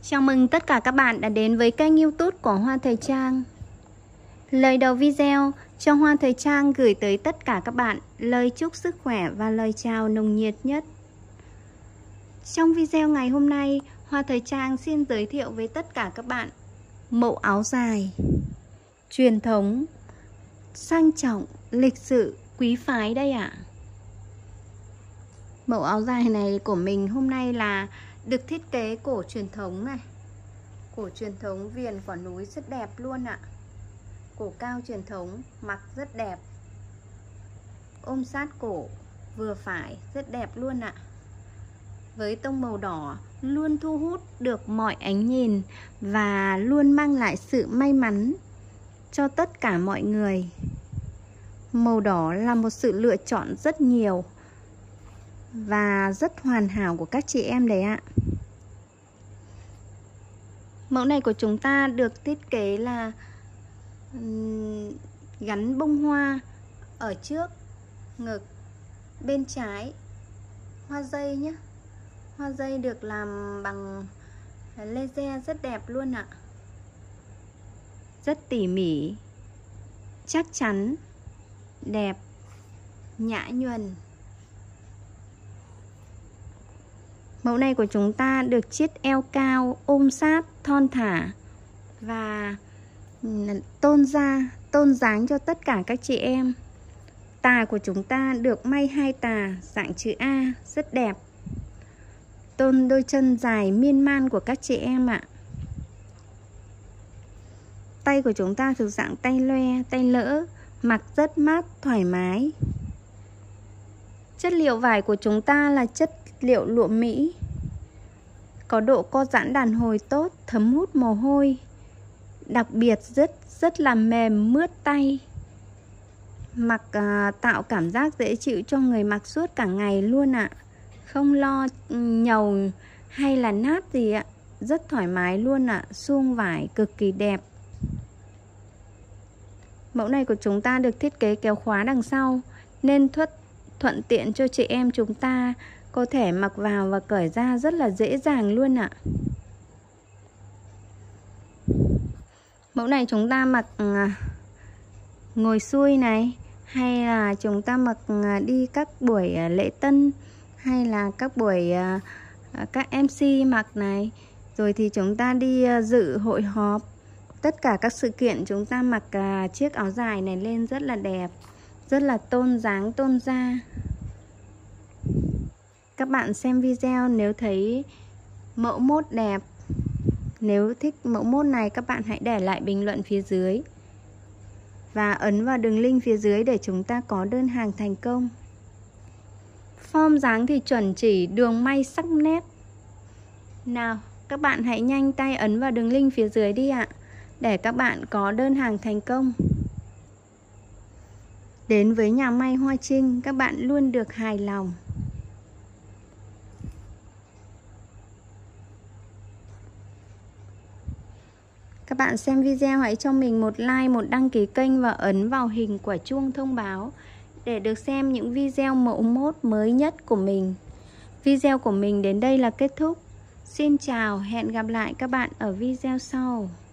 Chào mừng tất cả các bạn đã đến với kênh YouTube của Hoa Thời Trang. Lời đầu video cho Hoa Thời Trang gửi tới tất cả các bạn lời chúc sức khỏe và lời chào nồng nhiệt nhất. Trong video ngày hôm nay, Hoa Thời Trang xin giới thiệu với tất cả các bạn mẫu áo dài truyền thống, sang trọng, lịch sự, quý phái đây ạ. Mẫu áo dài này của mình hôm nay là được thiết kế cổ truyền thống này. Cổ truyền thống viền quả núi rất đẹp luôn ạ. Cổ cao truyền thống, mặc rất đẹp. Ôm sát cổ vừa phải, rất đẹp luôn ạ. Với tông màu đỏ luôn thu hút được mọi ánh nhìn và luôn mang lại sự may mắn cho tất cả mọi người. Màu đỏ là một sự lựa chọn rất nhiều và rất hoàn hảo của các chị em đấy ạ. Mẫu này của chúng ta được thiết kế là gắn bông hoa ở trước ngực, bên trái hoa dây nhé. Hoa dây được làm bằng laser rất đẹp luôn ạ. Rất tỉ mỉ, chắc chắn, đẹp, nhã nhuần. Mẫu này của chúng ta được chiết eo cao, ôm sát, thon thả và tôn dáng cho tất cả các chị em. Tà của chúng ta được may 2 tà dạng chữ A, rất đẹp. Tôn đôi chân dài miên man của các chị em ạ. Tay của chúng ta thuộc dạng tay loe, tay lỡ, mặc rất mát, thoải mái. Chất liệu vải của chúng ta là chất liệu lụa Mỹ, có độ co giãn đàn hồi tốt, thấm hút mồ hôi, đặc biệt rất là mềm, mướt tay. Mặc tạo cảm giác dễ chịu cho người mặc suốt cả ngày luôn ạ. Không lo nhầu hay là nát gì ạ, rất thoải mái luôn ạ. Suông vải cực kỳ đẹp. Mẫu này của chúng ta được thiết kế kéo khóa đằng sau nên thuận tiện cho chị em chúng ta có thể mặc vào và cởi ra rất là dễ dàng luôn ạ. Mẫu này chúng ta mặc ngồi xuôi này, hay là chúng ta mặc đi các buổi lễ tân, hay là các buổi các MC mặc này, rồi thì chúng ta đi dự hội họp. Tất cả các sự kiện chúng ta mặc chiếc áo dài này lên rất là đẹp, rất là tôn dáng, tôn da. Các bạn xem video nếu thấy mẫu mốt đẹp, nếu thích mẫu mốt này, các bạn hãy để lại bình luận phía dưới và ấn vào đường link phía dưới để chúng ta có đơn hàng thành công. Form dáng thì chuẩn chỉ, đường may sắc nét. Nào, các bạn hãy nhanh tay ấn vào đường link phía dưới đi ạ, để các bạn có đơn hàng thành công. Đến với nhà may Hoa Trinh, các bạn luôn được hài lòng. Các bạn xem video hãy cho mình một like, một đăng ký kênh và ấn vào hình quả chuông thông báo để được xem những video mẫu mốt mới nhất của mình. Video của mình đến đây là kết thúc. Xin chào, hẹn gặp lại các bạn ở video sau.